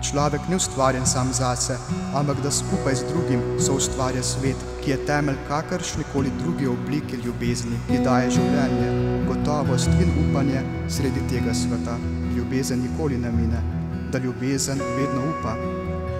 Človek ni ustvarjen sam zase, ampak da skupaj z drugim soustvarja svet, ki je temelj kakršnikoli druge oblike ljubezni, ki daje življenje, gotovost in upanje sredi tega sveta. Ljubezen nikoli ne mine, da ljubezen vedno upa.